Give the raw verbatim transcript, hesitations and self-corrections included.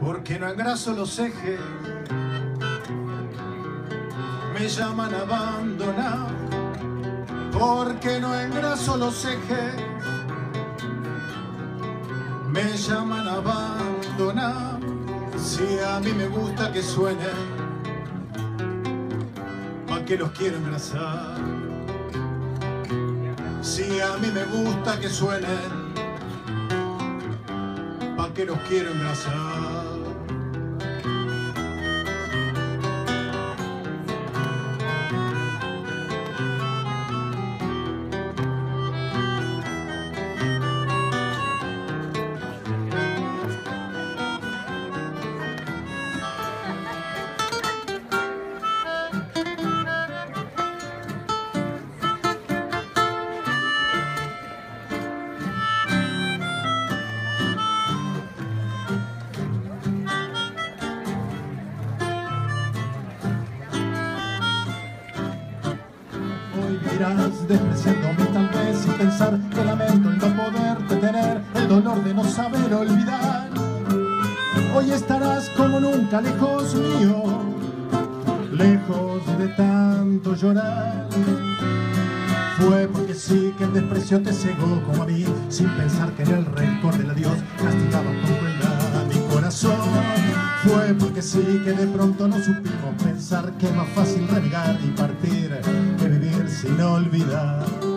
porque no engraso los ejes, me llaman a abandonar, porque no engraso los ejes, me llaman a abandonar. Si a mí me gusta que suenen, ¿pa' qué los quiero engrasar? Si a mí me gusta que suenen, ¿pa' qué los quiero engrasar? Despreciándome tal vez sin pensar que lamento el no poderte tener, el dolor de no saber olvidar. Hoy estarás como nunca lejos mío, lejos de tanto llorar. Fue porque sí que el desprecio te cegó como a mí, sin pensar que en el rencor del adiós castigaba con crueldad mi corazón. Fue porque sí que de pronto no supimos pensar que es más fácil renegar y partir que vivir sin olvidar.